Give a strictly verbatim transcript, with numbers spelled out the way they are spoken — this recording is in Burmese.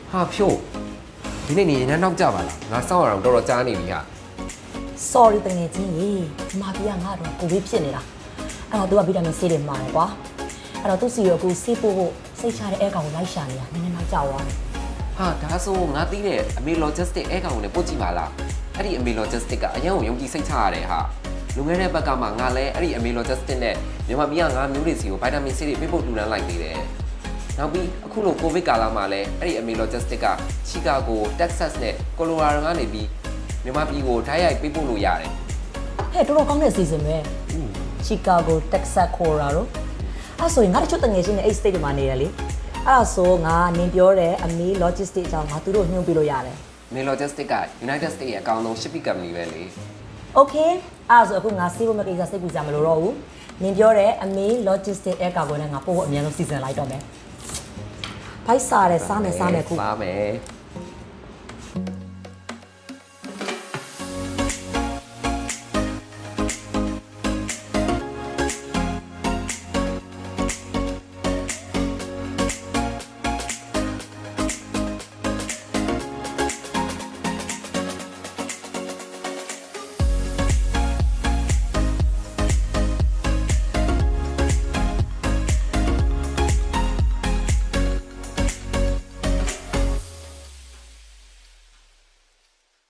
ဟာဖြို့ဒီနေ့နေနေနောက်ကြပါလားငါစောင့်ရအောင်တော်တော်ကြားနေပြီဟာ sorry တကယ်ချင်းရေမာပြငါတော့ကိုဗစ်ဖြစ်နေတာအဲ့တော့ तू ကဗီတာမင် C တွေမှာတယ်ကွာအဲ့တော့ तू စီရောကိုစီးဖို့ဖို့စိတ်ချတဲ့အဲကောင်ကိုလိုက်ရှာနေတာနည်းနည်းနောက်ကြောက်သွားတယ်ဟာဒါဆိုငါသိတဲ့အမေ logistic အဲကောင်ကိုလည်းပို့ကြည့်ပါလားအဲ့ဒီအမေ logistic ကအရင်ကယုံကြည်စိတ်ချရတယ်ဟာလူငယ်တဲ့ဘက်ကမှငါလည်းအဲ့ဒီအမေ logistic နဲ့မြန်မာပြည်ကငါမျိုးတွေစီကိုဗိုက်တာမင် C တွေပေးဖို့လှူဒန်းလိုက်နေတယ်နောက်ပြီးအခုလိုကိုဗစ်ကာလမှာလည်းအဲ့ဒီအမေ logistic ကချီကာဂိုတက်ဆက်စ်နဲ့ကိုလိုရာဒိုကနေပြီးမြန်မာပြည်ကိုဓာတ်ရိုက်ပေးပို့လို့ရတယ်ဟဲ့တော်တော်ကောင်းတဲ့ season ပဲချီကာဂိုတက်ဆက်ကိုရာဒိုအဲ့ဆိုရင်ငါတို့chútတငယ်ချင်းနဲ့အဲ့ state တွေမှာနေတယ်လေအဲ့ဒါဆိုငါနင်ပြောတဲ့အမေ logistic အကြောင်းငါသူတို့ညွှန်ပြလို့ရတယ်အမေ logistic က United States ရဲ့အကောင်ဆုံး shipping company ပဲလေ okay အဲ့ဆိုအခုငါစီးဖို့မကိစ္စစိတ်ပူကြမလို့တော့ဘူးနင်ပြောတဲ့အမေ logistic အဲကာကွယ်နဲ့ငါပို့ဖို့အများဆုံး season လိုက်တော့မယ်ဖိုက်စားတယ်စားမယ်စားမယ်ခုစားမယ်